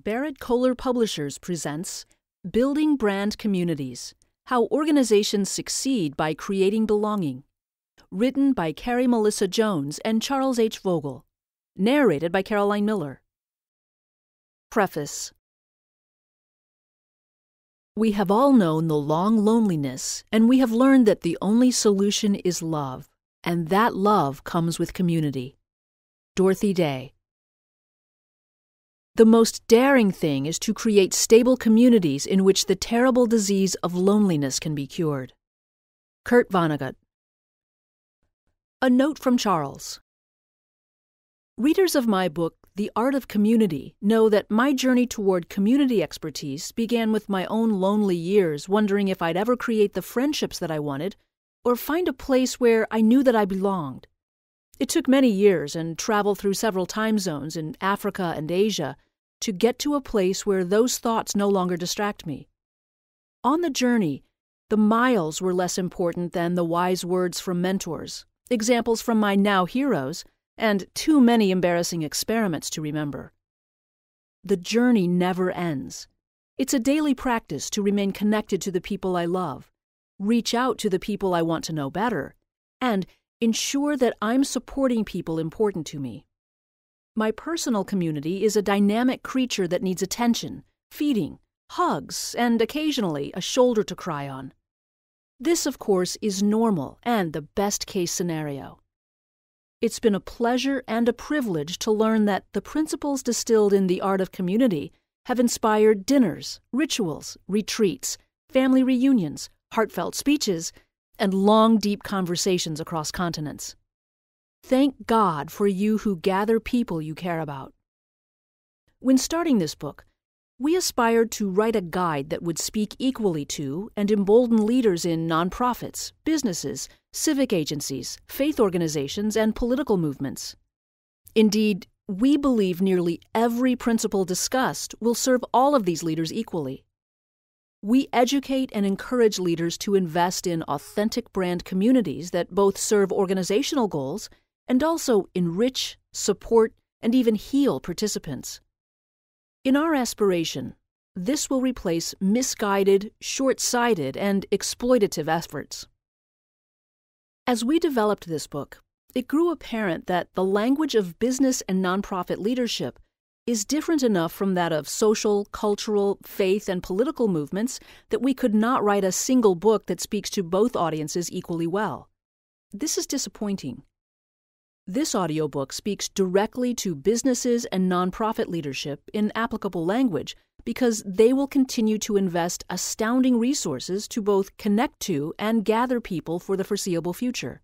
Barrett Kohler Publishers presents Building Brand Communities: How Organizations Succeed by Creating Belonging. Written by Carrie Melissa Jones and Charles H. Vogl. Narrated by Caroline Miller. Preface. We have all known the long loneliness, and we have learned that the only solution is love, and that love comes with community. Dorothy Day. The most daring thing is to create stable communities in which the terrible disease of loneliness can be cured. Kurt Vonnegut. A note from Charles. Readers of my book, The Art of Community, know that my journey toward community expertise began with my own lonely years, wondering if I'd ever create the friendships that I wanted or find a place where I knew that I belonged. It took many years and travel through several time zones in Africa and Asia to get to a place where those thoughts no longer distract me. On the journey, the miles were less important than the wise words from mentors, examples from my now heroes, and too many embarrassing experiments to remember. The journey never ends. It's a daily practice to remain connected to the people I love, reach out to the people I want to know better, and ensure that I'm supporting people important to me. My personal community is a dynamic creature that needs attention, feeding, hugs, and occasionally a shoulder to cry on. This, of course, is normal and the best-case scenario. It's been a pleasure and a privilege to learn that the principles distilled in The Art of Community have inspired dinners, rituals, retreats, family reunions, heartfelt speeches, and long, deep conversations across continents. Thank God for you who gather people you care about. When starting this book, we aspired to write a guide that would speak equally to and embolden leaders in nonprofits, businesses, civic agencies, faith organizations, and political movements. Indeed, we believe nearly every principle discussed will serve all of these leaders equally. We educate and encourage leaders to invest in authentic brand communities that both serve organizational goals and also enrich, support, and even heal participants. In our aspiration, this will replace misguided, short-sighted, and exploitative efforts. As we developed this book, it grew apparent that the language of business and nonprofit leadership is different enough from that of social, cultural, faith, and political movements that we could not write a single book that speaks to both audiences equally well. This is disappointing. This audiobook speaks directly to businesses and nonprofit leadership in applicable language because they will continue to invest astounding resources to both connect to and gather people for the foreseeable future.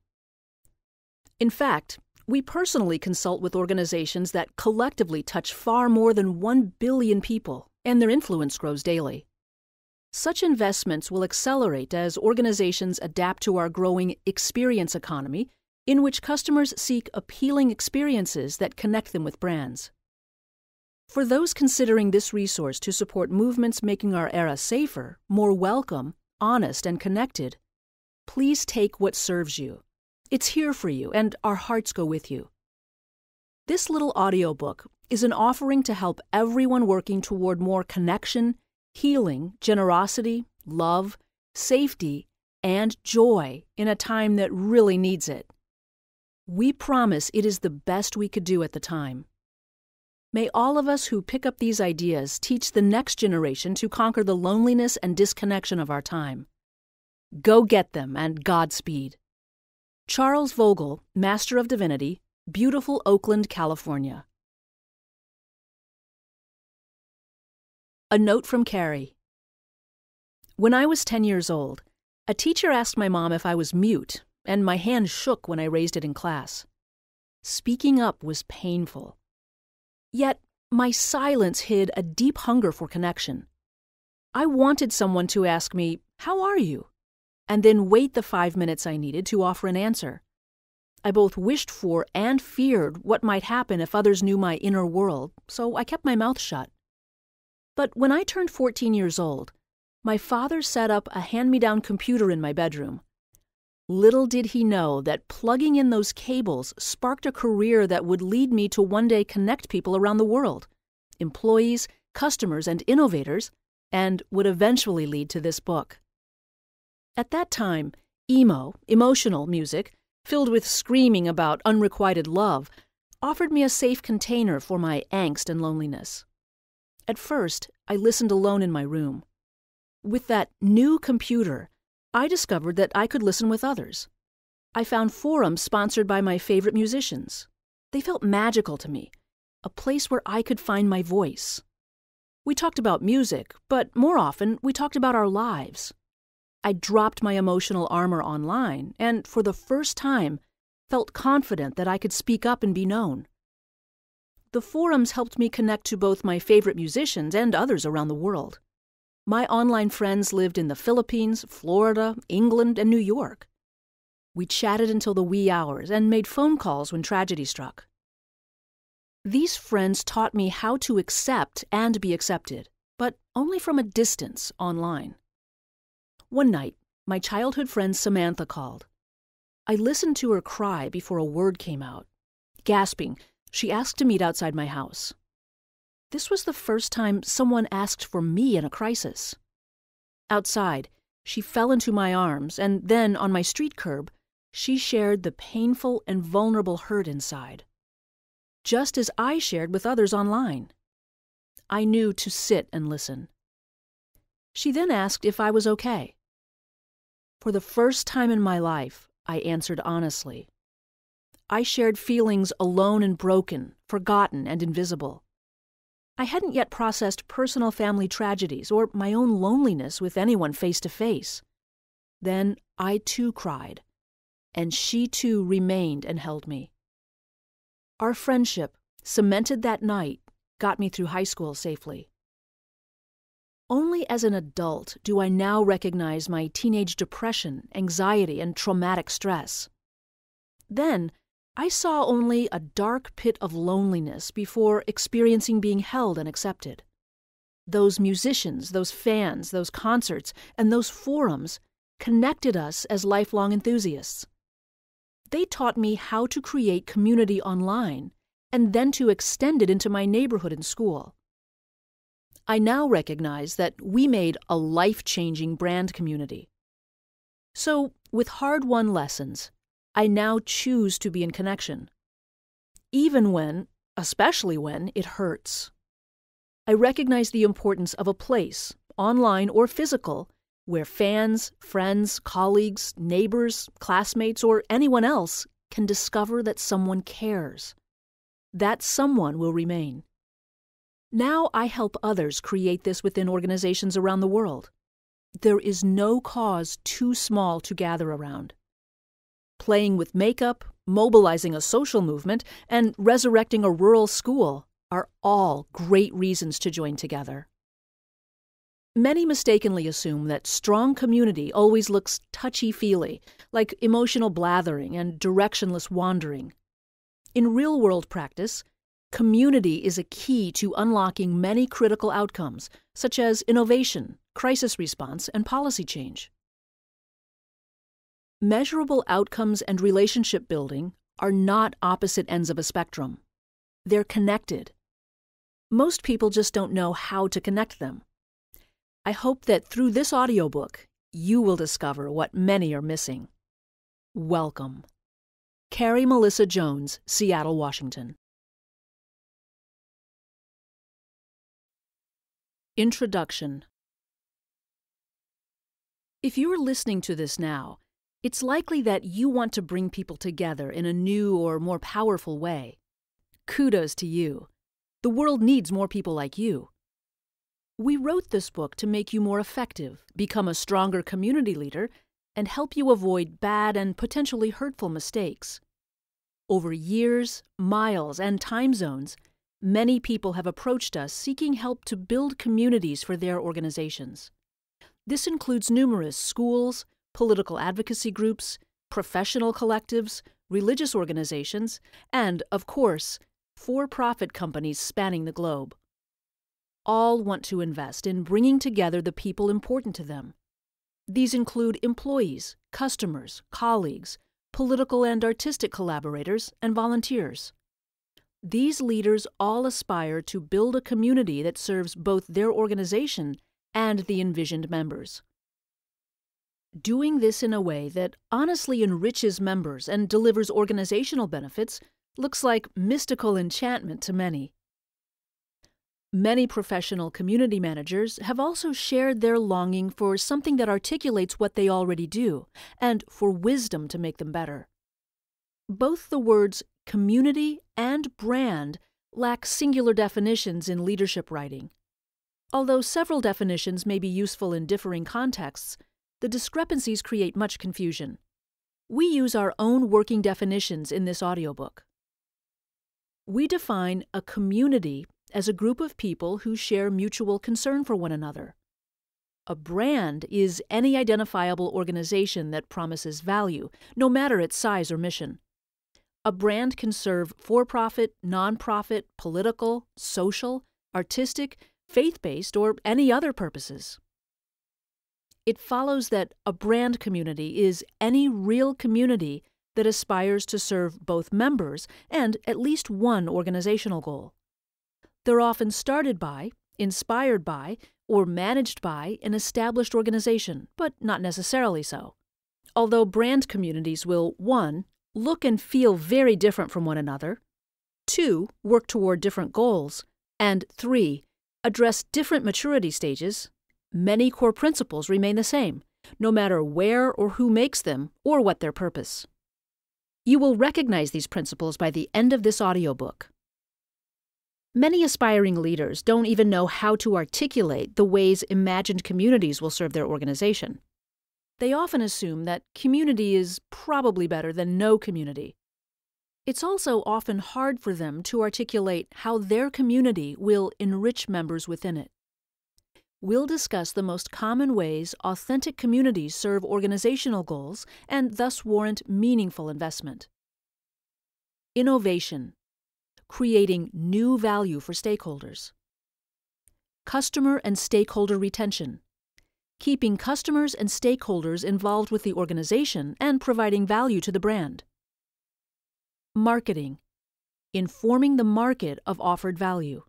In fact, we personally consult with organizations that collectively touch far more than 1 billion people, and their influence grows daily. Such investments will accelerate as organizations adapt to our growing experience economy, in which customers seek appealing experiences that connect them with brands. For those considering this resource to support movements making our era safer, more welcome, honest, and connected, please take what serves you. It's here for you, and our hearts go with you. This little audiobook is an offering to help everyone working toward more connection, healing, generosity, love, safety, and joy in a time that really needs it. We promise it is the best we could do at the time. May all of us who pick up these ideas teach the next generation to conquer the loneliness and disconnection of our time. Go get them, and Godspeed. Charles Vogl, Master of Divinity, beautiful Oakland, California. A note from Carrie. When I was 10 years old, a teacher asked my mom if I was mute, and my hand shook when I raised it in class. Speaking up was painful. Yet, my silence hid a deep hunger for connection. I wanted someone to ask me, "How are you?" and then wait the 5 minutes I needed to offer an answer. I both wished for and feared what might happen if others knew my inner world, so I kept my mouth shut. But when I turned 14 years old, my father set up a hand-me-down computer in my bedroom. Little did he know that plugging in those cables sparked a career that would lead me to one day connect people around the world, employees, customers, and innovators, and would eventually lead to this book. At that time, emotional music, filled with screaming about unrequited love, offered me a safe container for my angst and loneliness. At first, I listened alone in my room. With that new computer, I discovered that I could listen with others. I found forums sponsored by my favorite musicians. They felt magical to me, a place where I could find my voice. We talked about music, but more often we talked about our lives. I dropped my emotional armor online and, for the first time, felt confident that I could speak up and be known. The forums helped me connect to both my favorite musicians and others around the world. My online friends lived in the Philippines, Florida, England, and New York. We chatted until the wee hours and made phone calls when tragedy struck. These friends taught me how to accept and be accepted, but only from a distance online. One night, my childhood friend Samantha called. I listened to her cry before a word came out. Gasping, she asked to meet outside my house. This was the first time someone asked for me in a crisis. Outside, she fell into my arms, and then, on my street curb, she shared the painful and vulnerable hurt inside, just as I shared with others online. I knew to sit and listen. She then asked if I was okay. For the first time in my life, I answered honestly. I shared feelings alone and broken, forgotten and invisible. I hadn't yet processed personal family tragedies or my own loneliness with anyone face to face. Then I too cried, and she too remained and held me. Our friendship, cemented that night, got me through high school safely. Only as an adult do I now recognize my teenage depression, anxiety, and traumatic stress. Then, I saw only a dark pit of loneliness before experiencing being held and accepted. Those musicians, those fans, those concerts, and those forums connected us as lifelong enthusiasts. They taught me how to create community online and then to extend it into my neighborhood and school. I now recognize that we made a life-changing brand community. So, with hard-won lessons, I now choose to be in connection, even when, especially when, it hurts. I recognize the importance of a place, online or physical, where fans, friends, colleagues, neighbors, classmates, or anyone else can discover that someone cares. That someone will remain. Now I help others create this within organizations around the world. There is no cause too small to gather around. Playing with makeup, mobilizing a social movement, and resurrecting a rural school are all great reasons to join together. Many mistakenly assume that strong community always looks touchy-feely, like emotional blathering and directionless wandering. In real-world practice, community is a key to unlocking many critical outcomes, such as innovation, crisis response, and policy change. Measurable outcomes and relationship building are not opposite ends of a spectrum. They're connected. Most people just don't know how to connect them. I hope that through this audiobook, you will discover what many are missing. Welcome. Carrie Melissa Jones, Seattle, Washington. Introduction. If you're listening to this now, it's likely that you want to bring people together in a new or more powerful way. Kudos to you. The world needs more people like you. We wrote this book to make you more effective, become a stronger community leader, and help you avoid bad and potentially hurtful mistakes. Over years, miles, and time zones, many people have approached us seeking help to build communities for their organizations. This includes numerous schools, political advocacy groups, professional collectives, religious organizations, and, of course, for-profit companies spanning the globe. All want to invest in bringing together the people important to them. These include employees, customers, colleagues, political and artistic collaborators, and volunteers. These leaders all aspire to build a community that serves both their organization and the envisioned members. Doing this in a way that honestly enriches members and delivers organizational benefits looks like mystical enchantment to many. Many professional community managers have also shared their longing for something that articulates what they already do, and for wisdom to make them better. Both the words community and brand lack singular definitions in leadership writing. Although several definitions may be useful in differing contexts, the discrepancies create much confusion. We use our own working definitions in this audiobook. We define a community as a group of people who share mutual concern for one another. A brand is any identifiable organization that promises value, no matter its size or mission. A brand can serve for-profit, non-profit, political, social, artistic, faith-based, or any other purposes. It follows that a brand community is any real community that aspires to serve both members and at least one organizational goal. They're often started by, inspired by, or managed by an established organization, but not necessarily so. Although brand communities will 1. Look and feel very different from one another, 2. Work toward different goals, and 3. Address different maturity stages, many core principles remain the same, no matter where or who makes them or what their purpose. You will recognize these principles by the end of this audiobook. Many aspiring leaders don't even know how to articulate the ways imagined communities will serve their organization. They often assume that community is probably better than no community. It's also often hard for them to articulate how their community will enrich members within it. We'll discuss the most common ways authentic communities serve organizational goals and thus warrant meaningful investment. Innovation. Creating new value for stakeholders. Customer and stakeholder retention. Keeping customers and stakeholders involved with the organization and providing value to the brand. Marketing. Informing the market of offered value.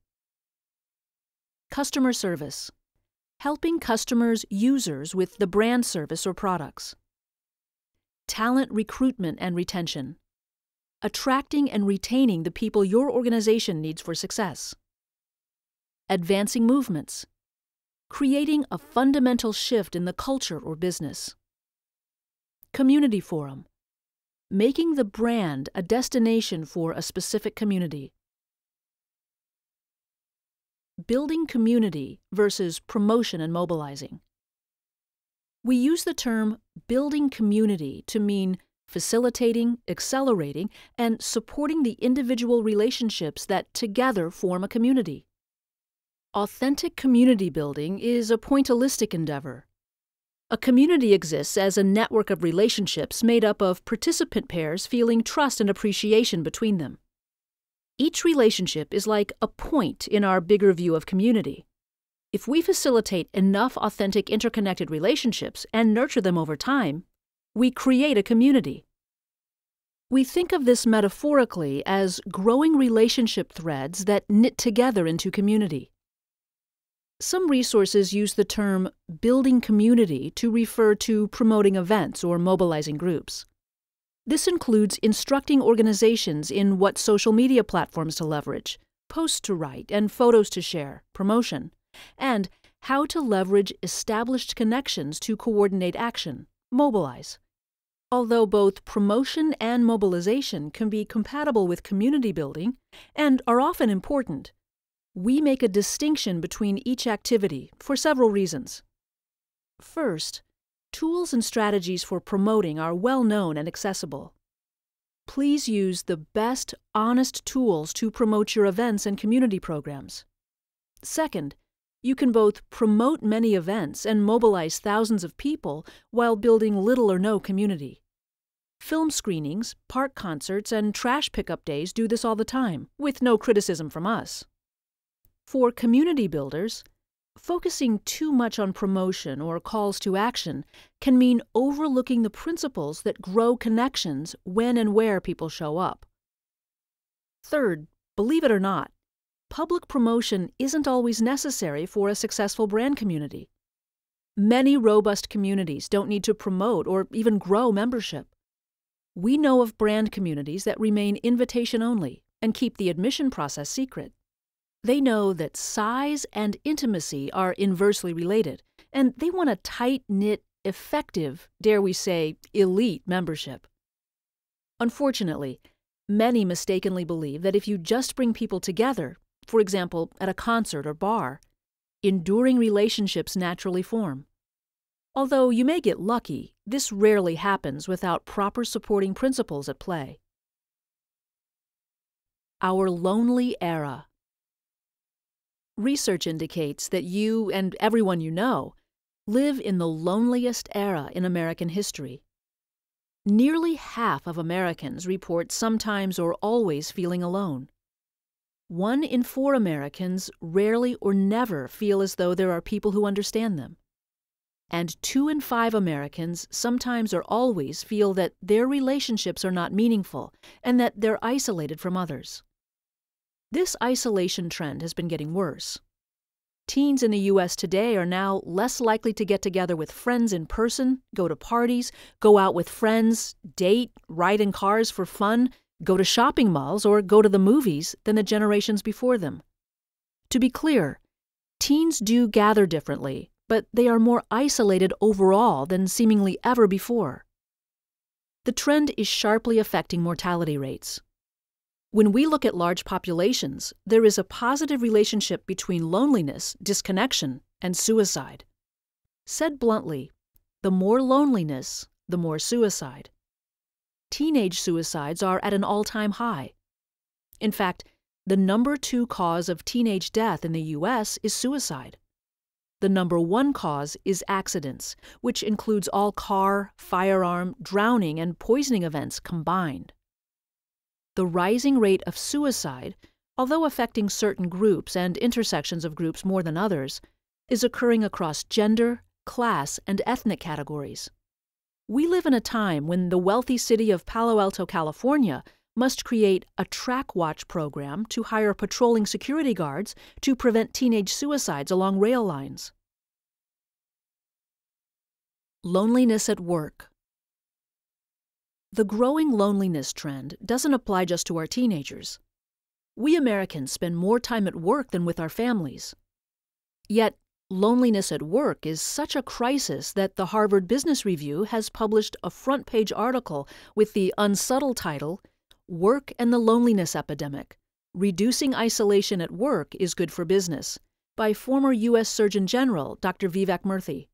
Customer service. Helping customers, users with the brand service or products. Talent recruitment and retention. Attracting and retaining the people your organization needs for success. Advancing movements. Creating a fundamental shift in the culture or business. Community forum. Making the brand a destination for a specific community. Building community versus promotion and mobilizing. We use the term building community to mean facilitating, accelerating, and supporting the individual relationships that together form a community. Authentic community building is a pointillistic endeavor. A community exists as a network of relationships made up of participant pairs feeling trust and appreciation between them. Each relationship is like a point in our bigger view of community. If we facilitate enough authentic interconnected relationships and nurture them over time, we create a community. We think of this metaphorically as growing relationship threads that knit together into community. Some resources use the term building community to refer to promoting events or mobilizing groups. This includes instructing organizations in what social media platforms to leverage, posts to write, and photos to share, promotion, and how to leverage established connections to coordinate action, mobilize. Although both promotion and mobilization can be compatible with community building and are often important, we make a distinction between each activity for several reasons. First, tools and strategies for promoting are well known and accessible. Please use the best, honest tools to promote your events and community programs. Second, you can both promote many events and mobilize thousands of people while building little or no community. Film screenings, park concerts, and trash pickup days do this all the time, with no criticism from us. For community builders, focusing too much on promotion or calls to action can mean overlooking the principles that grow connections when and where people show up. Third, Believe it or not, public promotion isn't always necessary for a successful brand community. Many robust communities don't need to promote or even grow membership. We know of brand communities that remain invitation only and keep the admission process secret. They know that size and intimacy are inversely related, and they want a tight-knit, effective, dare we say, elite membership. Unfortunately, many mistakenly believe that if you just bring people together, for example, at a concert or bar, enduring relationships naturally form. Although you may get lucky, this rarely happens without proper supporting principles at play. Our lonely era. Research indicates that you and everyone you know live in the loneliest era in American history. Nearly half of Americans report sometimes or always feeling alone. 1 in 4 Americans rarely or never feel as though there are people who understand them. And 2 in 5 Americans sometimes or always feel that their relationships are not meaningful and that they're isolated from others. This isolation trend has been getting worse. Teens in the U.S. today are now less likely to get together with friends in person, go to parties, go out with friends, date, ride in cars for fun, go to shopping malls, or go to the movies than the generations before them. To be clear, teens do gather differently, but they are more isolated overall than seemingly ever before. The trend is sharply affecting mortality rates. When we look at large populations, there is a positive relationship between loneliness, disconnection, and suicide. Said bluntly, the more loneliness, the more suicide. Teenage suicides are at an all-time high. In fact, the number 2 cause of teenage death in the U.S. is suicide. The number 1 cause is accidents, which includes all car, firearm, drowning, and poisoning events combined. The rising rate of suicide, although affecting certain groups and intersections of groups more than others, is occurring across gender, class, and ethnic categories. We live in a time when the wealthy city of Palo Alto, California, must create a track watch program to hire patrolling security guards to prevent teenage suicides along rail lines. Loneliness at work. The growing loneliness trend doesn't apply just to our teenagers. We Americans spend more time at work than with our families. Yet, loneliness at work is such a crisis that the Harvard Business Review has published a front-page article with the unsubtle title, "Work and the Loneliness Epidemic: Reducing Isolation at Work is Good for Business," by former U.S. Surgeon General Dr. Vivek Murthy.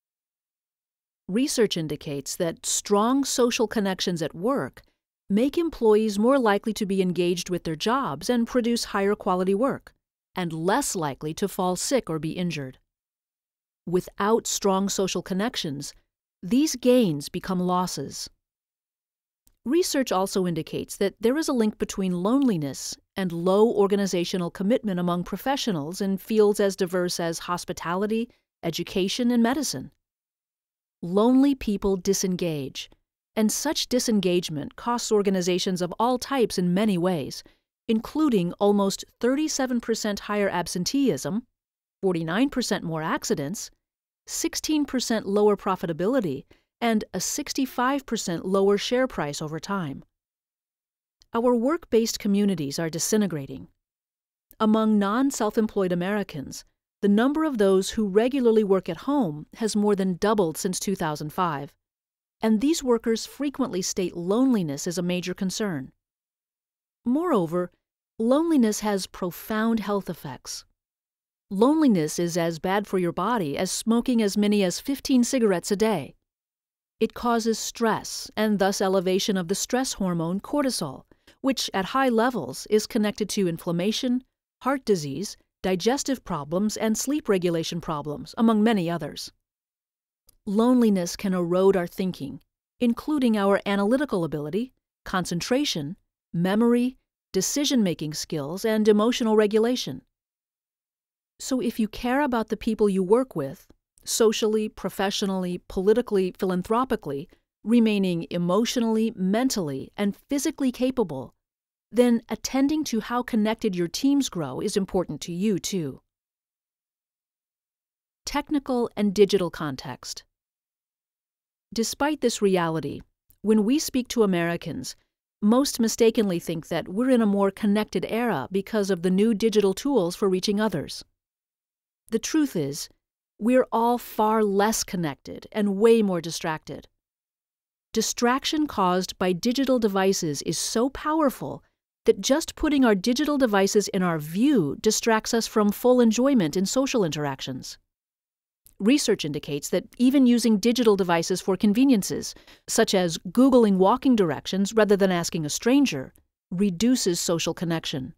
Research indicates that strong social connections at work make employees more likely to be engaged with their jobs and produce higher quality work, and less likely to fall sick or be injured. Without strong social connections, these gains become losses. Research also indicates that there is a link between loneliness and low organizational commitment among professionals in fields as diverse as hospitality, education, and medicine. Lonely people disengage, and such disengagement costs organizations of all types in many ways, including almost 37% higher absenteeism, 49% more accidents, 16% lower profitability, and a 65% lower share price over time. Our work-based communities are disintegrating. Among non-self-employed Americans, the number of those who regularly work at home has more than doubled since 2005, and these workers frequently state loneliness as a major concern. Moreover, loneliness has profound health effects. Loneliness is as bad for your body as smoking as many as 15 cigarettes a day. It causes stress and thus elevation of the stress hormone cortisol, which at high levels is connected to inflammation, heart disease, digestive problems, and sleep regulation problems, among many others. Loneliness can erode our thinking, including our analytical ability, concentration, memory, decision-making skills, and emotional regulation. So if you care about the people you work with, socially, professionally, politically, philanthropically, remaining emotionally, mentally, and physically capable, then attending to how connected your teams grow is important to you, too. Technical and digital context. Despite this reality, when we speak to Americans, most mistakenly think that we're in a more connected era because of the new digital tools for reaching others. The truth is, we're all far less connected and way more distracted. Distraction caused by digital devices is so powerful that just putting our digital devices in our view distracts us from full enjoyment in social interactions. Research indicates that even using digital devices for conveniences, such as Googling walking directions rather than asking a stranger, reduces social connection.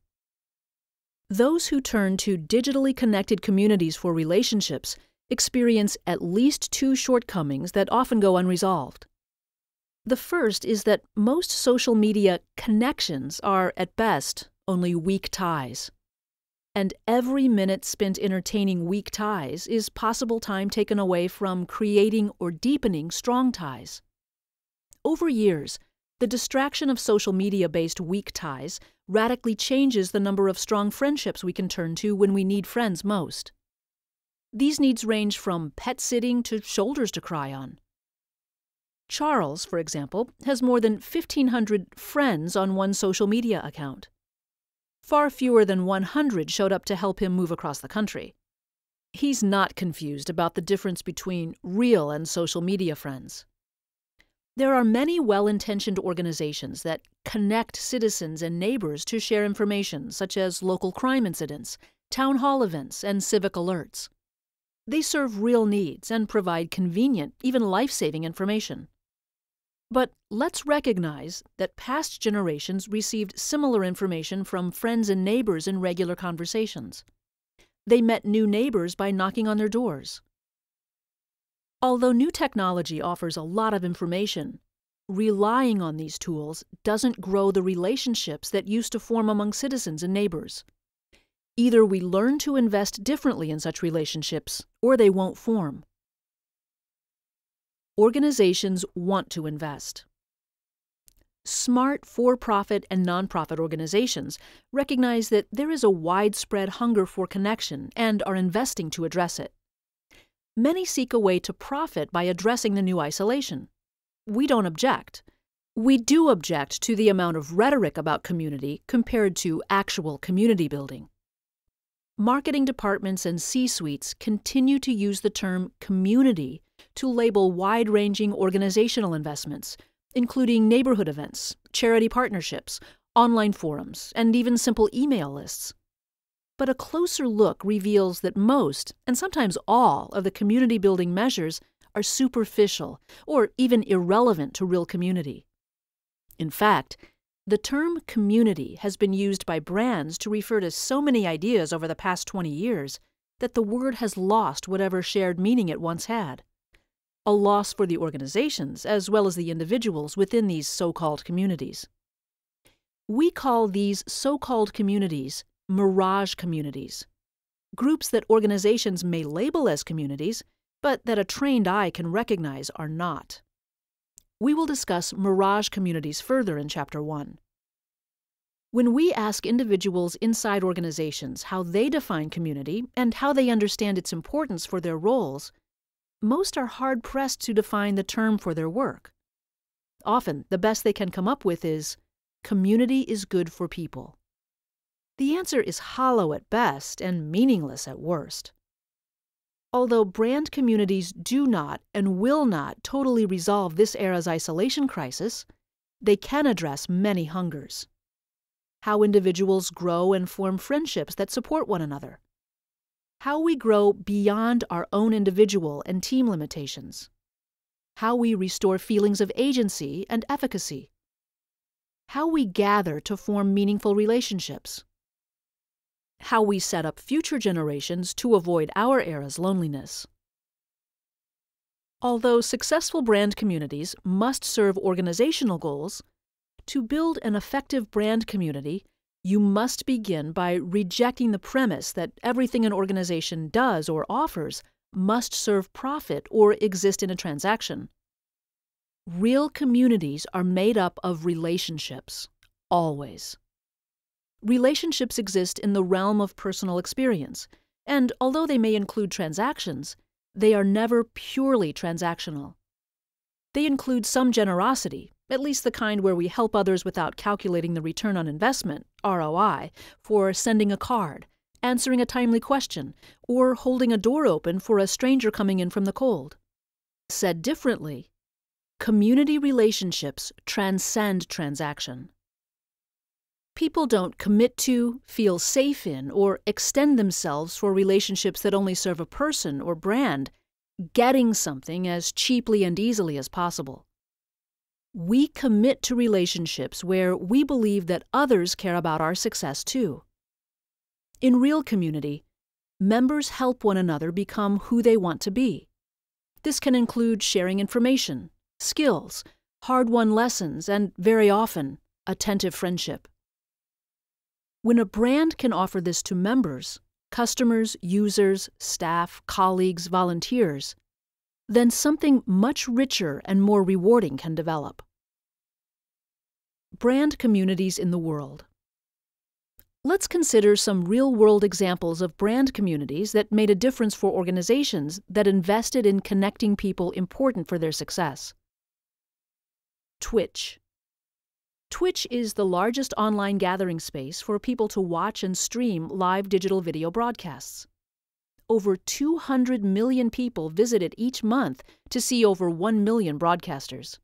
Those who turn to digitally connected communities for relationships experience at least two shortcomings that often go unresolved. The first is that most social media connections are, at best, only weak ties. And every minute spent entertaining weak ties is possible time taken away from creating or deepening strong ties. Over years, the distraction of social media-based weak ties radically changes the number of strong friendships we can turn to when we need friends most. These needs range from pet sitting to shoulders to cry on. Charles, for example, has more than 1,500 friends on one social media account. Far fewer than 100 showed up to help him move across the country. He's not confused about the difference between real and social media friends. There are many well-intentioned organizations that connect citizens and neighbors to share information, such as local crime incidents, town hall events, and civic alerts. They serve real needs and provide convenient, even life-saving information. But let's recognize that past generations received similar information from friends and neighbors in regular conversations. They met new neighbors by knocking on their doors. Although new technology offers a lot of information, relying on these tools doesn't grow the relationships that used to form among citizens and neighbors. Either we learn to invest differently in such relationships, or they won't form. Organizations want to invest. Smart for-profit and nonprofit organizations recognize that there is a widespread hunger for connection and are investing to address it. Many seek a way to profit by addressing the new isolation. We don't object. We do object to the amount of rhetoric about community compared to actual community building. Marketing departments and C-suites continue to use the term community to label wide-ranging organizational investments, including neighborhood events, charity partnerships, online forums, and even simple email lists. But a closer look reveals that most, and sometimes all, of the community-building measures are superficial or even irrelevant to real community. In fact, the term community has been used by brands to refer to so many ideas over the past 20 years that the word has lost whatever shared meaning it once had. A loss for the organizations as well as the individuals within these so-called communities. We call these so-called communities mirage communities, groups that organizations may label as communities, but that a trained eye can recognize are not. We will discuss mirage communities further in Chapter 1. When we ask individuals inside organizations how they define community and how they understand its importance for their roles, most are hard-pressed to define the term for their work. Often, the best they can come up with is, community is good for people. The answer is hollow at best and meaningless at worst. Although brand communities do not and will not totally resolve this era's isolation crisis, they can address many hungers. How individuals grow and form friendships that support one another. How we grow beyond our own individual and team limitations. How we restore feelings of agency and efficacy. How we gather to form meaningful relationships. How we set up future generations to avoid our era's loneliness. Although successful brand communities must serve organizational goals, to build an effective brand community, you must begin by rejecting the premise that everything an organization does or offers must serve profit or exist in a transaction. Real communities are made up of relationships, always. Relationships exist in the realm of personal experience, and although they may include transactions, they are never purely transactional. They include some generosity, at least the kind where we help others without calculating the return on investment, ROI, for sending a card, answering a timely question, or holding a door open for a stranger coming in from the cold. Said differently, community relationships transcend transaction. People don't commit to, feel safe in, or extend themselves for relationships that only serve a person or brand, getting something as cheaply and easily as possible. We commit to relationships where we believe that others care about our success too. In real community, members help one another become who they want to be. This can include sharing information, skills, hard-won lessons, and, very often, attentive friendship. When a brand can offer this to members, customers, users, staff, colleagues, volunteers, then something much richer and more rewarding can develop. Brand communities in the world. Let's consider some real-world examples of brand communities that made a difference for organizations that invested in connecting people important for their success. Twitch. Twitch is the largest online gathering space for people to watch and stream live digital video broadcasts. Over 200 million people visit it each month to see over 1 million broadcasters.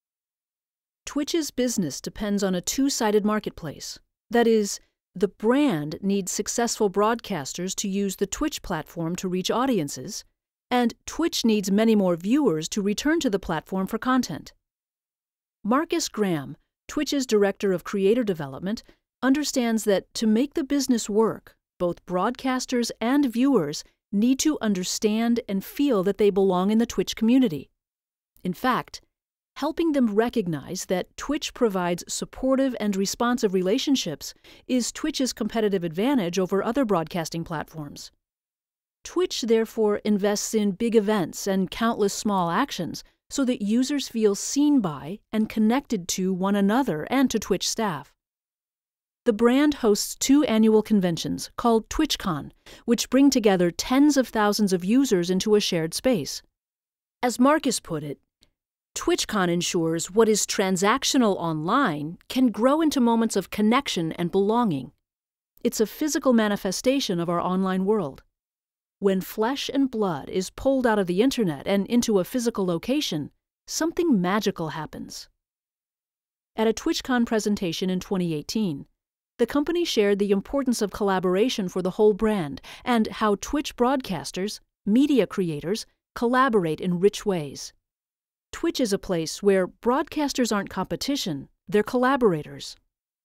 Twitch's business depends on a two-sided marketplace. That is, the brand needs successful broadcasters to use the Twitch platform to reach audiences, and Twitch needs many more viewers to return to the platform for content. Marcus Graham, Twitch's Director of Creator Development, understands that to make the business work, both broadcasters and viewers need to understand and feel that they belong in the Twitch community. In fact, helping them recognize that Twitch provides supportive and responsive relationships is Twitch's competitive advantage over other broadcasting platforms. Twitch, therefore, invests in big events and countless small actions so that users feel seen by and connected to one another and to Twitch staff. The brand hosts 2 annual conventions called TwitchCon, which bring together tens of thousands of users into a shared space. As Marcus put it, TwitchCon ensures what is transactional online can grow into moments of connection and belonging. It's a physical manifestation of our online world. When flesh and blood is pulled out of the internet and into a physical location, something magical happens. At a TwitchCon presentation in 2018, the company shared the importance of collaboration for the whole brand and how Twitch broadcasters, media creators, collaborate in rich ways. Twitch is a place where broadcasters aren't competition, they're collaborators.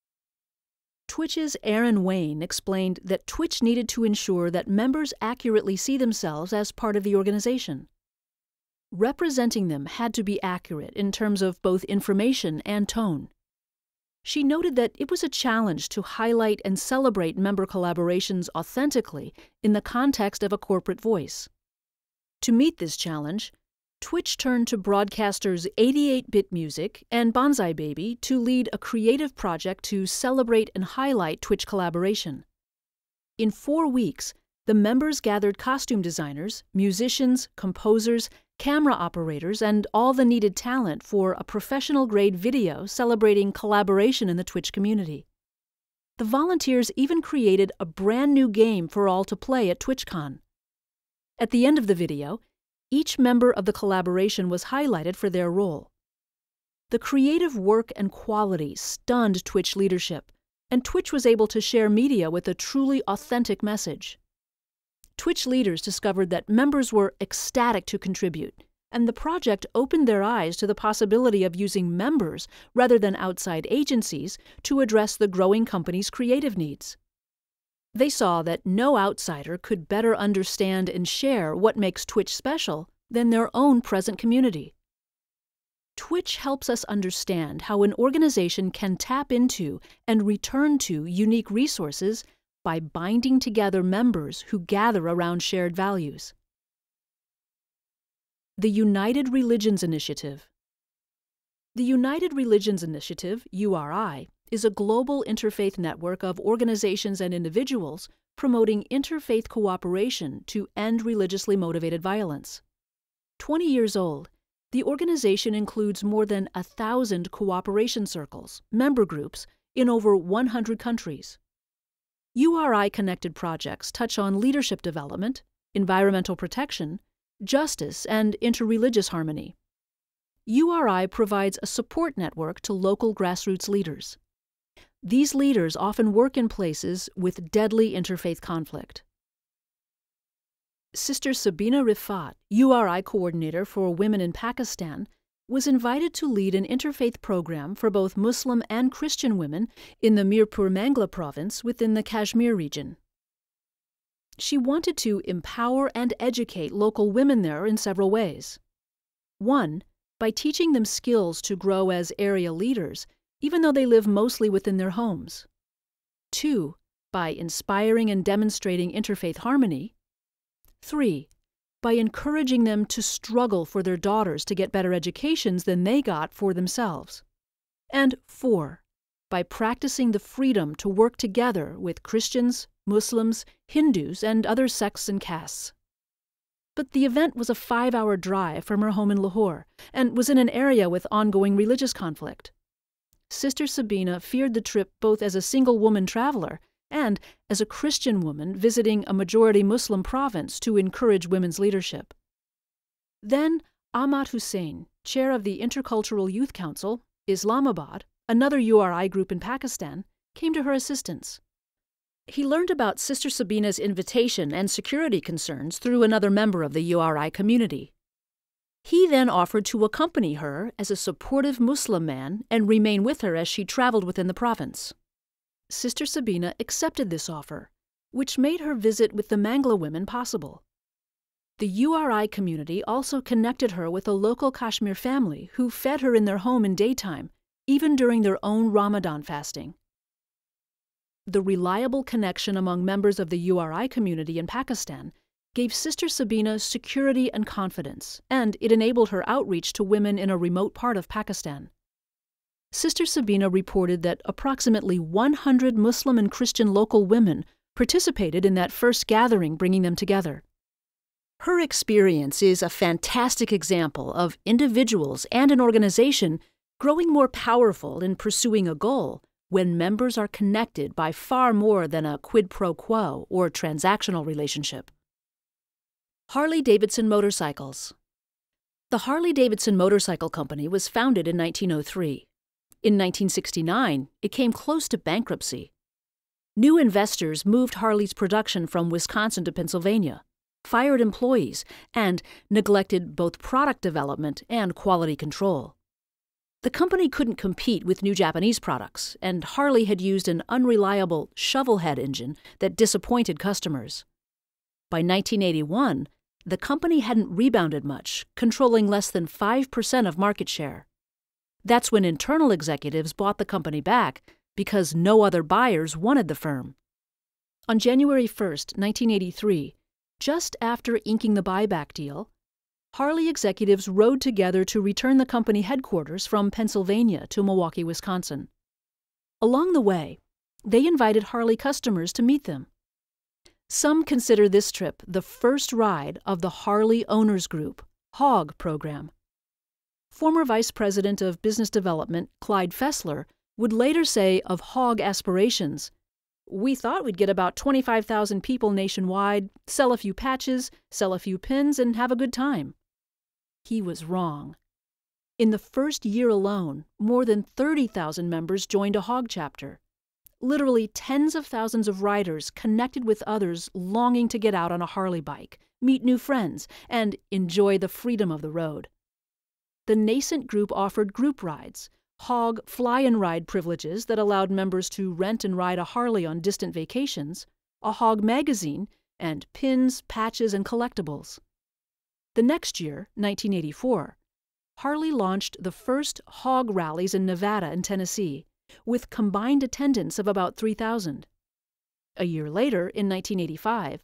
Twitch's Aaron Wayne explained that Twitch needed to ensure that members accurately see themselves as part of the organization. Representing them had to be accurate in terms of both information and tone. She noted that it was a challenge to highlight and celebrate member collaborations authentically in the context of a corporate voice. To meet this challenge, Twitch turned to broadcasters 88-bit Music and Bonsai Baby to lead a creative project to celebrate and highlight Twitch collaboration. In 4 weeks, the members gathered costume designers, musicians, composers, camera operators, and all the needed talent for a professional-grade video celebrating collaboration in the Twitch community. The volunteers even created a brand new game for all to play at TwitchCon. At the end of the video, each member of the collaboration was highlighted for their role. The creative work and quality stunned Twitch leadership, and Twitch was able to share media with a truly authentic message. Twitch leaders discovered that members were ecstatic to contribute, and the project opened their eyes to the possibility of using members rather than outside agencies to address the growing company's creative needs. They saw that no outsider could better understand and share what makes Twitch special than their own present community. Twitch helps us understand how an organization can tap into and return to unique resources by binding together members who gather around shared values. The United Religions Initiative. The United Religions Initiative, URI, is a global interfaith network of organizations and individuals promoting interfaith cooperation to end religiously motivated violence. 20 years old, the organization includes more than 1,000 cooperation circles, member groups, in over 100 countries. URI-connected projects touch on leadership development, environmental protection, justice, and interreligious harmony. URI provides a support network to local grassroots leaders. These leaders often work in places with deadly interfaith conflict. Sister Sabina Rifat, URI coordinator for women in Pakistan, was invited to lead an interfaith program for both Muslim and Christian women in the Mirpur Mangla province within the Kashmir region. She wanted to empower and educate local women there in several ways. 1. By teaching them skills to grow as area leaders, even though they live mostly within their homes. 2. By inspiring and demonstrating interfaith harmony. 3. By encouraging them to struggle for their daughters to get better educations than they got for themselves. And 4. By practicing the freedom to work together with Christians, Muslims, Hindus, and other sects and castes. But the event was a 5-hour drive from her home in Lahore and was in an area with ongoing religious conflict. Sister Sabina feared the trip both as a single woman traveler and as a Christian woman visiting a majority Muslim province to encourage women's leadership. Then Ahmad Hussain, chair of the Intercultural Youth Council, Islamabad, another URI group in Pakistan, came to her assistance. He learned about Sister Sabina's invitation and security concerns through another member of the URI community. He then offered to accompany her as a supportive Muslim man and remain with her as she traveled within the province. Sister Sabina accepted this offer, which made her visit with the Mangla women possible. The URI community also connected her with a local Kashmir family who fed her in their home in daytime, even during their own Ramadan fasting. The reliable connection among members of the URI community in Pakistan gave Sister Sabina security and confidence, and it enabled her outreach to women in a remote part of Pakistan. Sister Sabina reported that approximately 100 Muslim and Christian local women participated in that first gathering, bringing them together. Her experience is a fantastic example of individuals and an organization growing more powerful in pursuing a goal when members are connected by far more than a quid pro quo or transactional relationship. Harley-Davidson Motorcycles. The Harley-Davidson Motorcycle Company was founded in 1903. In 1969, it came close to bankruptcy. New investors moved Harley's production from Wisconsin to Pennsylvania, fired employees, and neglected both product development and quality control. The company couldn't compete with new Japanese products, and Harley had used an unreliable shovel-head engine that disappointed customers. By 1981, the company hadn't rebounded much, controlling less than 5% of market share. That's when internal executives bought the company back because no other buyers wanted the firm. On January 1, 1983, just after inking the buyback deal, Harley executives rode together to return the company headquarters from Pennsylvania to Milwaukee, Wisconsin. Along the way, they invited Harley customers to meet them. Some consider this trip the first ride of the Harley Owners Group, HOG program. Former Vice President of Business Development Clyde Fessler would later say of HOG aspirations, "We thought we'd get about 25,000 people nationwide, sell a few patches, sell a few pins, and have a good time." He was wrong. In the first year alone, more than 30,000 members joined a HOG chapter. Literally tens of thousands of riders connected with others longing to get out on a Harley bike, meet new friends, and enjoy the freedom of the road. The nascent group offered group rides, HOG fly-and-ride privileges that allowed members to rent and ride a Harley on distant vacations, a HOG magazine, and pins, patches, and collectibles. The next year, 1984, Harley launched the first HOG rallies in Nevada and Tennessee, with combined attendance of about 3,000. A year later, in 1985,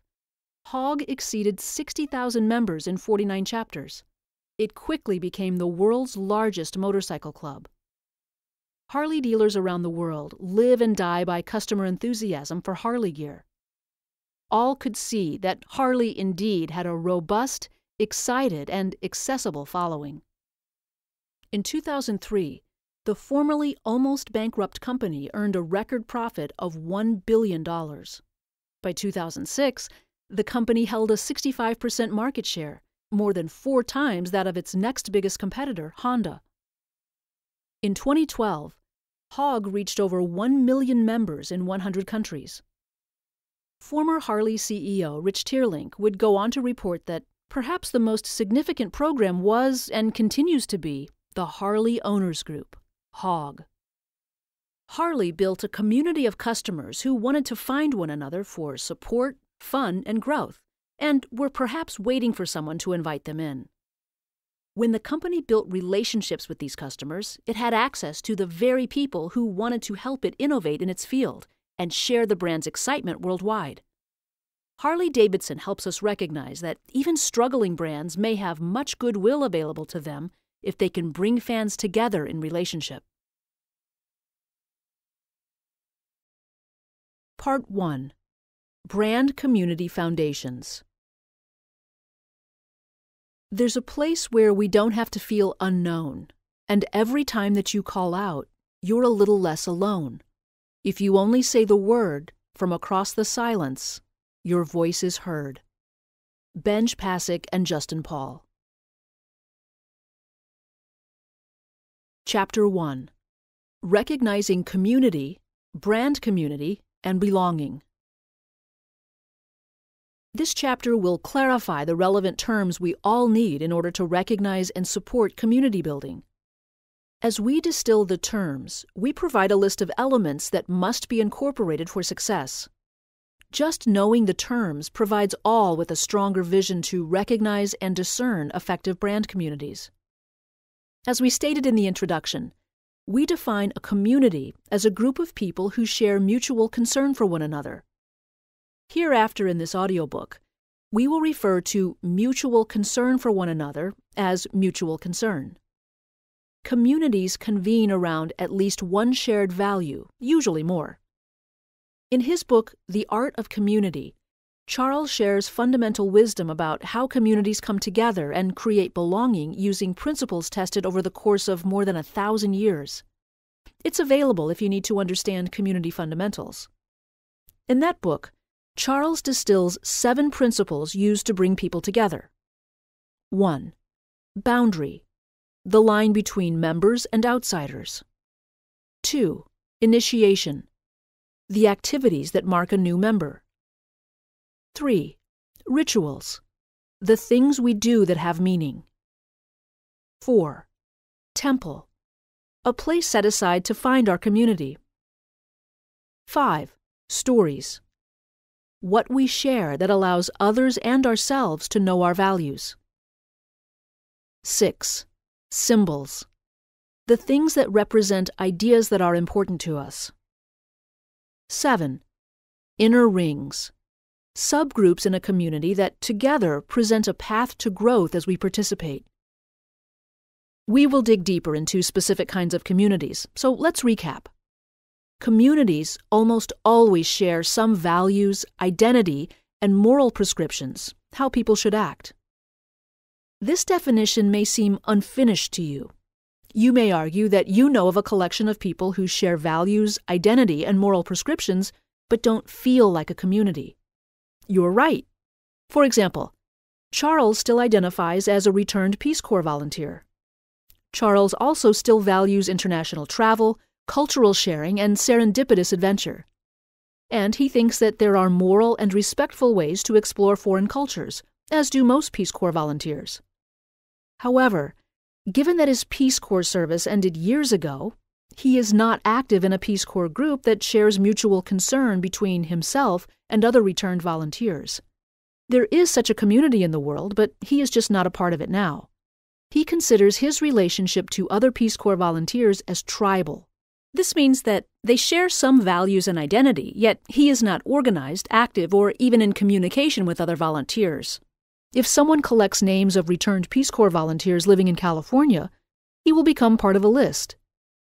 HOG exceeded 60,000 members in 49 chapters. It quickly became the world's largest motorcycle club. Harley dealers around the world live and die by customer enthusiasm for Harley gear. All could see that Harley indeed had a robust, excited, and accessible following. In 2003, the formerly almost bankrupt company earned a record profit of $1 billion. By 2006, the company held a 65% market share, more than 4 times that of its next biggest competitor, Honda. In 2012, HOG reached over 1 million members in 100 countries. Former Harley CEO Rich Teerlink would go on to report that perhaps the most significant program was and continues to be the Harley Owners Group, HOG. Harley built a community of customers who wanted to find one another for support, fun, and growth, and were perhaps waiting for someone to invite them in. When the company built relationships with these customers, it had access to the very people who wanted to help it innovate in its field and share the brand's excitement worldwide. Harley-Davidson helps us recognize that even struggling brands may have much goodwill available to them if they can bring fans together in relationship. Part 1. Brand Community Foundations. There's a place where we don't have to feel unknown, and every time that you call out, you're a little less alone. If you only say the word, from across the silence, your voice is heard. Benj Pasek and Justin Paul. Chapter 1. Recognizing Community, Brand Community, and Belonging. This chapter will clarify the relevant terms we all need in order to recognize and support community building. As we distill the terms, we provide a list of elements that must be incorporated for success. Just knowing the terms provides all with a stronger vision to recognize and discern effective brand communities. As we stated in the introduction, we define a community as a group of people who share mutual concern for one another. Hereafter in this audiobook, we will refer to mutual concern for one another as mutual concern. Communities convene around at least one shared value, usually more. In his book, The Art of Community, Charles shares fundamental wisdom about how communities come together and create belonging using principles tested over the course of more than 1,000 years. It's available if you need to understand community fundamentals. In that book, Charles distills 7 principles used to bring people together. 1. Boundary, the line between members and outsiders. 2. Initiation, the activities that mark a new member. 3. Rituals, the things we do that have meaning. 4. Temple, a place set aside to find our community. 5. Stories, what we share that allows others and ourselves to know our values. 6. Symbols, the things that represent ideas that are important to us. 7. Inner rings, subgroups in a community that together present a path to growth as we participate. We will dig deeper into specific kinds of communities, so let's recap. Communities almost always share some values, identity, and moral prescriptions, how people should act. This definition may seem unfinished to you. You may argue that you know of a collection of people who share values, identity, and moral prescriptions, but don't feel like a community. You're right. For example, Charles still identifies as a returned Peace Corps volunteer. Charles also still values international travel, cultural sharing, and serendipitous adventure. And he thinks that there are moral and respectful ways to explore foreign cultures, as do most Peace Corps volunteers. However, given that his Peace Corps service ended years ago, he is not active in a Peace Corps group that shares mutual concern between himself and other returned volunteers. There is such a community in the world, but he is just not a part of it now. He considers his relationship to other Peace Corps volunteers as tribal. This means that they share some values and identity, yet he is not organized, active, or even in communication with other volunteers. If someone collects names of returned Peace Corps volunteers living in California, he will become part of a list.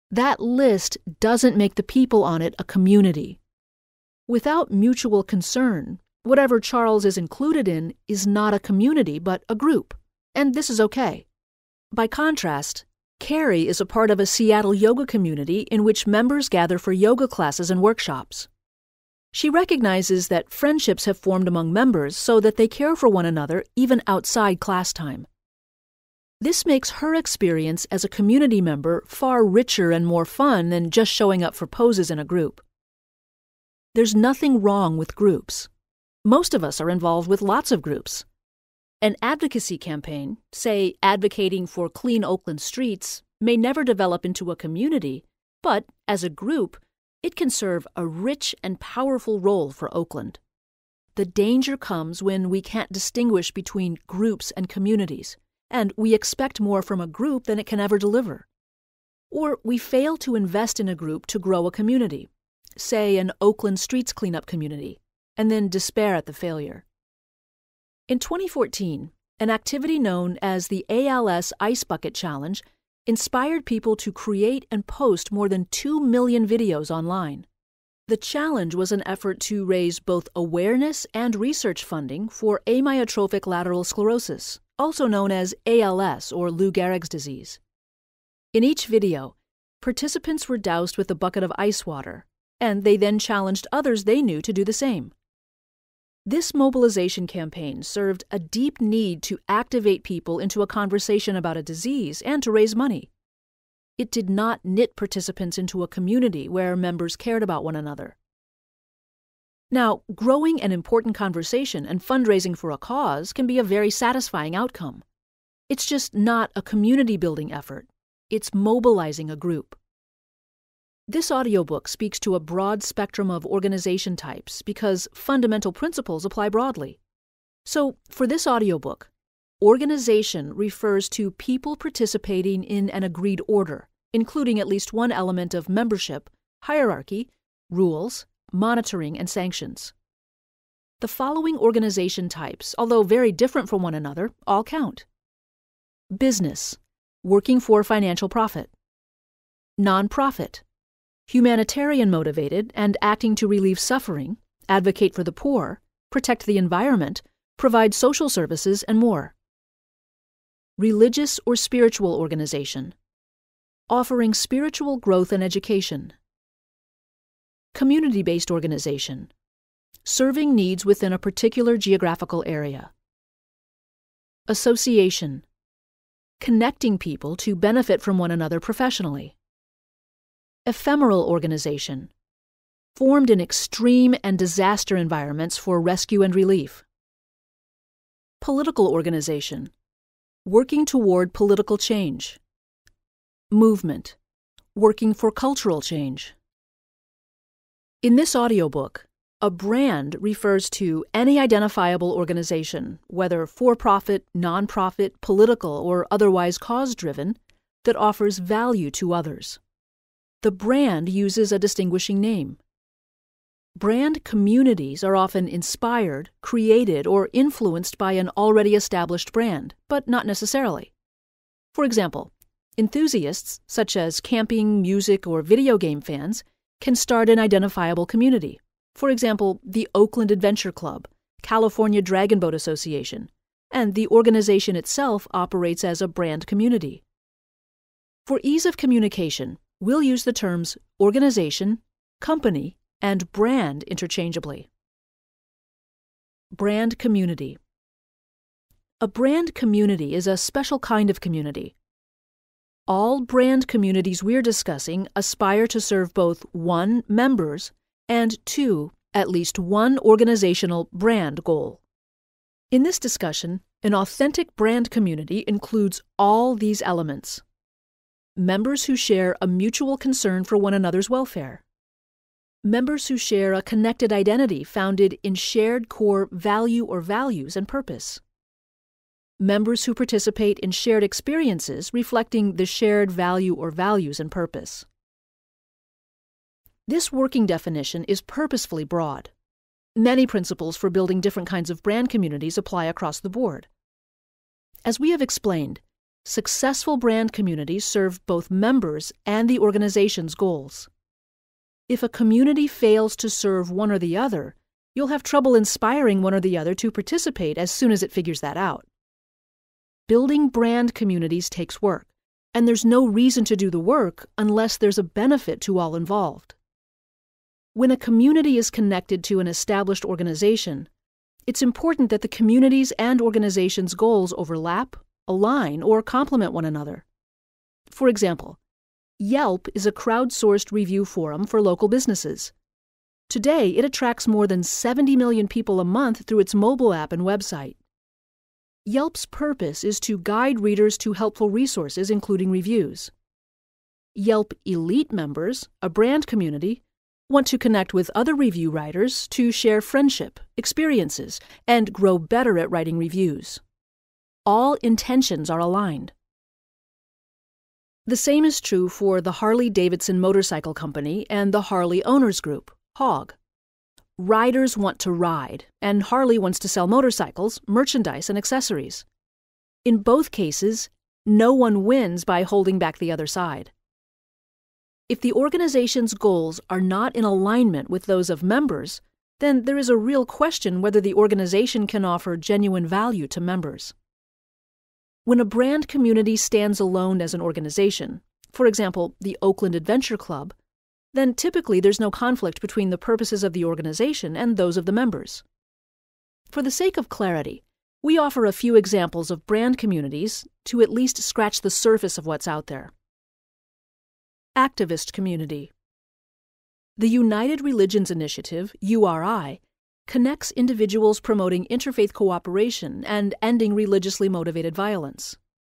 That list doesn't make the people on it a community. Without mutual concern, whatever Charles is included in is not a community but a group, and this is okay. By contrast, Carrie is a part of a Seattle yoga community in which members gather for yoga classes and workshops. She recognizes that friendships have formed among members so that they care for one another even outside class time. This makes her experience as a community member far richer and more fun than just showing up for poses in a group. There's nothing wrong with groups. Most of us are involved with lots of groups. An advocacy campaign, say advocating for clean Oakland streets, may never develop into a community, but as a group, it can serve a rich and powerful role for Oakland. The danger comes when we can't distinguish between groups and communities, and we expect more from a group than it can ever deliver. Or we fail to invest in a group to grow a community, say an Oakland streets cleanup community, and then despair at the failure. In 2014, an activity known as the ALS Ice Bucket Challenge inspired people to create and post more than 2 million videos online. The challenge was an effort to raise both awareness and research funding for amyotrophic lateral sclerosis, also known as ALS or Lou Gehrig's disease. In each video, participants were doused with a bucket of ice water, and they then challenged others they knew to do the same. This mobilization campaign served a deep need to activate people into a conversation about a disease and to raise money. It did not knit participants into a community where members cared about one another. Now, growing an important conversation and fundraising for a cause can be a very satisfying outcome. It's just not a community-building effort. It's mobilizing a group. This audiobook speaks to a broad spectrum of organization types because fundamental principles apply broadly. So, for this audiobook, organization refers to people participating in an agreed order, including at least one element of membership, hierarchy, rules, monitoring, and sanctions. The following organization types, although very different from one another, all count. Business, working for financial profit. Nonprofit, humanitarian motivated and acting to relieve suffering, advocate for the poor, protect the environment, provide social services, and more. Religious or spiritual organization, offering spiritual growth and education. Community-based organization, serving needs within a particular geographical area. Association, connecting people to benefit from one another professionally. Ephemeral organization, formed in extreme and disaster environments for rescue and relief. Political organization, working toward political change. Movement, working for cultural change. In this audiobook, a brand refers to any identifiable organization, whether for-profit, non-profit, political, or otherwise cause-driven, that offers value to others. The brand uses a distinguishing name. Brand communities are often inspired, created, or influenced by an already established brand, but not necessarily. For example, enthusiasts, such as camping, music, or video game fans, can start an identifiable community. For example, the Oakland Adventure Club, California Dragon Boat Association, and the organization itself operates as a brand community. For ease of communication, we'll use the terms organization, company, and brand interchangeably. Brand community. A brand community is a special kind of community. All brand communities we're discussing aspire to serve both 1, members, and 2, at least one organizational brand goal. In this discussion, an authentic brand community includes all these elements. Members who share a mutual concern for one another's welfare. Members who share a connected identity founded in shared core value or values and purpose. Members who participate in shared experiences reflecting the shared value or values and purpose. This working definition is purposefully broad. Many principles for building different kinds of brand communities apply across the board. As we have explained, successful brand communities serve both members and the organization's goals. If a community fails to serve one or the other, you'll have trouble inspiring one or the other to participate as soon as it figures that out. Building brand communities takes work, and there's no reason to do the work unless there's a benefit to all involved. When a community is connected to an established organization, it's important that the community's and organization's goals overlap, align, or complement one another. For example, Yelp is a crowdsourced review forum for local businesses. Today, it attracts more than 70 million people a month through its mobile app and website. Yelp's purpose is to guide readers to helpful resources, including reviews. Yelp Elite members, a brand community, want to connect with other review writers to share friendship, experiences, and grow better at writing reviews. All intentions are aligned. The same is true for the Harley-Davidson Motorcycle Company and the Harley Owners Group, HOG. Riders want to ride, and Harley wants to sell motorcycles, merchandise, and accessories. In both cases, no one wins by holding back the other side. If the organization's goals are not in alignment with those of members, then there is a real question whether the organization can offer genuine value to members. When a brand community stands alone as an organization, for example, the Oakland Adventure Club, then typically there's no conflict between the purposes of the organization and those of the members. For the sake of clarity, we offer a few examples of brand communities to at least scratch the surface of what's out there. Activist community. The United Religions Initiative, URI, connects individuals promoting interfaith cooperation and ending religiously motivated violence.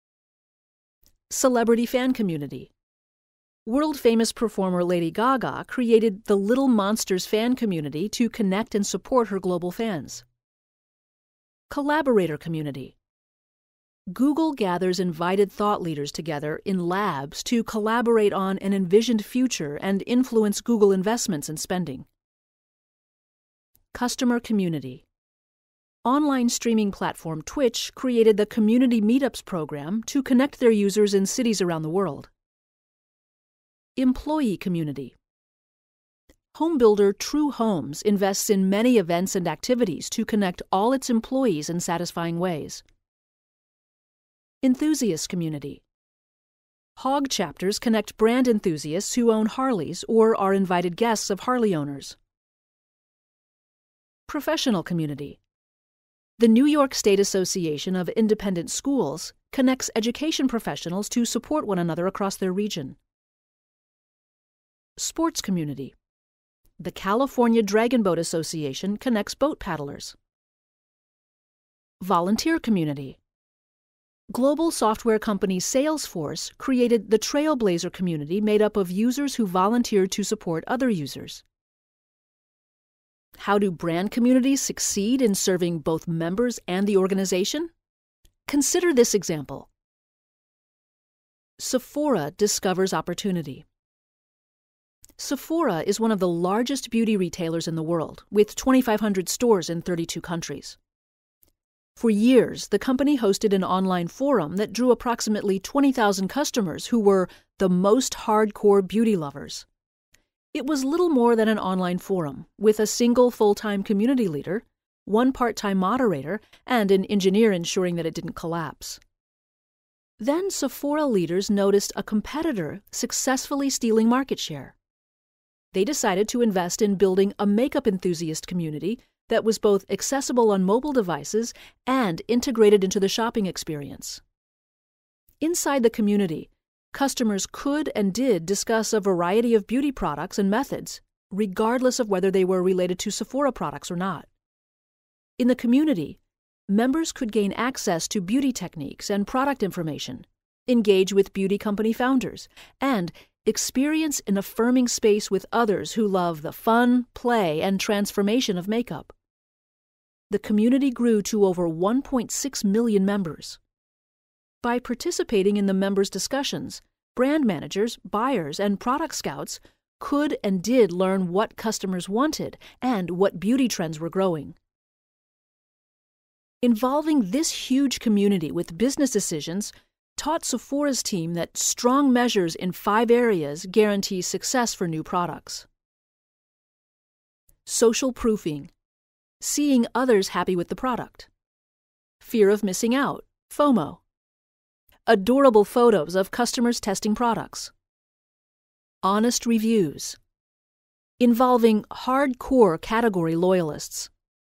Celebrity fan community. World-famous performer Lady Gaga created the Little Monsters fan community to connect and support her global fans. Collaborator community. Google gathers invited thought leaders together in labs to collaborate on an envisioned future and influence Google investments and spending. Customer community. Online streaming platform Twitch created the Community Meetups program to connect their users in cities around the world. Employee community. Homebuilder True Homes invests in many events and activities to connect all its employees in satisfying ways. Enthusiast community. HOG chapters connect brand enthusiasts who own Harleys or are invited guests of Harley owners. Professional community. The New York State Association of Independent Schools connects education professionals to support one another across their region. Sports community. The California Dragon Boat Association connects boat paddlers. Volunteer community. Global software company Salesforce created the Trailblazer community made up of users who volunteered to support other users. How do brand communities succeed in serving both members and the organization? Consider this example. Sephora discovers opportunity. Sephora is one of the largest beauty retailers in the world, with 2,500 stores in 32 countries. For years, the company hosted an online forum that drew approximately 20,000 customers who were the most hardcore beauty lovers. It was little more than an online forum, with a single full-time community leader, one part-time moderator, and an engineer ensuring that it didn't collapse. Then Sephora leaders noticed a competitor successfully stealing market share. They decided to invest in building a makeup enthusiast community that was both accessible on mobile devices and integrated into the shopping experience. Inside the community, customers could and did discuss a variety of beauty products and methods, regardless of whether they were related to Sephora products or not. In the community, members could gain access to beauty techniques and product information, engage with beauty company founders, and experience an affirming space with others who love the fun, play, and transformation of makeup. The community grew to over 1.6 million members. By participating in the members' discussions, brand managers, buyers, and product scouts could and did learn what customers wanted and what beauty trends were growing. Involving this huge community with business decisions taught Sephora's team that strong measures in 5 areas guarantee success for new products. Social proofing, seeing others happy with the product. Fear of missing out, FOMO. Adorable photos of customers testing products. Honest reviews, involving hardcore category loyalists.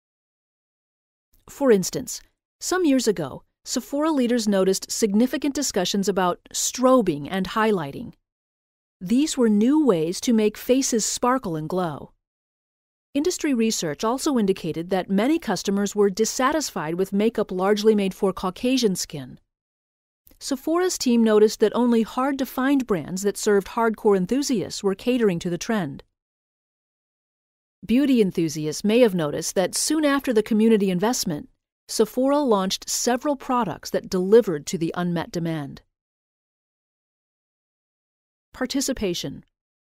For instance, some years ago, Sephora leaders noticed significant discussions about strobing and highlighting. These were new ways to make faces sparkle and glow. Industry research also indicated that many customers were dissatisfied with makeup largely made for Caucasian skin. Sephora's team noticed that only hard-to-find brands that served hardcore enthusiasts were catering to the trend. Beauty enthusiasts may have noticed that soon after the community investment, Sephora launched several products that delivered to the unmet demand. Participation.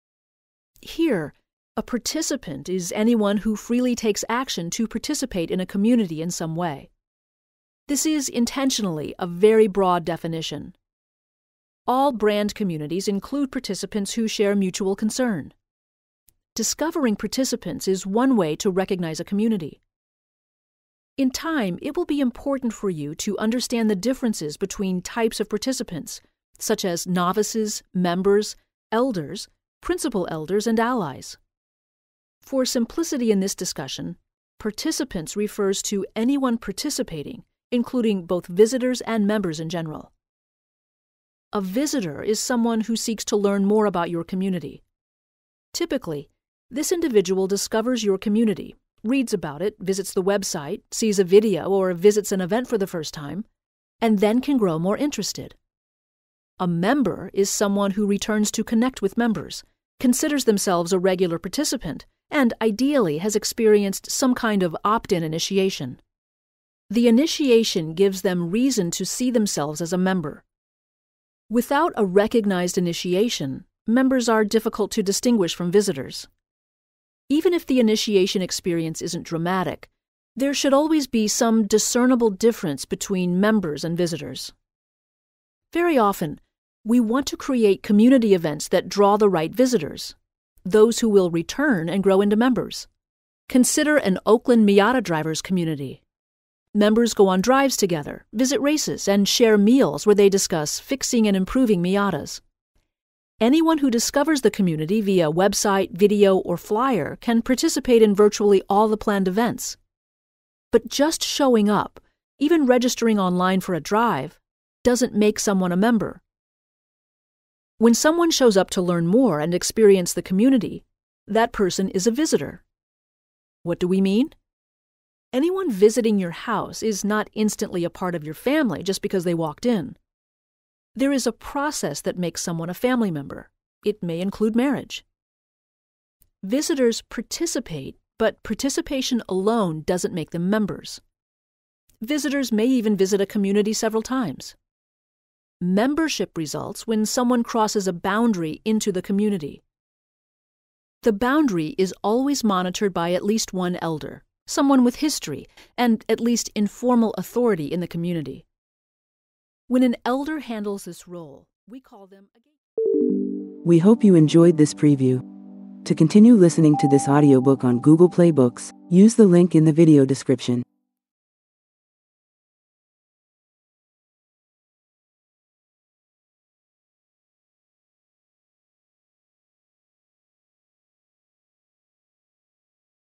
Here, a participant is anyone who freely takes action to participate in a community in some way. This is intentionally a very broad definition. All brand communities include participants who share mutual concern. Discovering participants is one way to recognize a community. In time, it will be important for you to understand the differences between types of participants, such as novices, members, elders, principal elders, and allies. For simplicity in this discussion, participants refers to anyone participating, including both visitors and members in general. A visitor is someone who seeks to learn more about your community. Typically, this individual discovers your community, reads about it, visits the website, sees a video, or visits an event for the first time, and then can grow more interested. A member is someone who returns to connect with members, considers themselves a regular participant, and ideally has experienced some kind of opt-in initiation. The initiation gives them reason to see themselves as a member. Without a recognized initiation, members are difficult to distinguish from visitors. Even if the initiation experience isn't dramatic, there should always be some discernible difference between members and visitors. Very often, we want to create community events that draw the right visitors, those who will return and grow into members. Consider an Oakland Miata drivers community. Members go on drives together, visit races, and share meals where they discuss fixing and improving Miatas. Anyone who discovers the community via website, video, or flyer can participate in virtually all the planned events. But just showing up, even registering online for a drive, doesn't make someone a member. When someone shows up to learn more and experience the community, that person is a visitor. What do we mean? Anyone visiting your house is not instantly a part of your family just because they walked in. There is a process that makes someone a family member. It may include marriage. Visitors participate, but participation alone doesn't make them members. Visitors may even visit a community several times. Membership results when someone crosses a boundary into the community. The boundary is always monitored by at least one elder, someone with history, and at least informal authority in the community. When an elder handles this role, we call them a gatekeeper. We hope you enjoyed this preview. To continue listening to this audiobook on Google Play Books, use the link in the video description.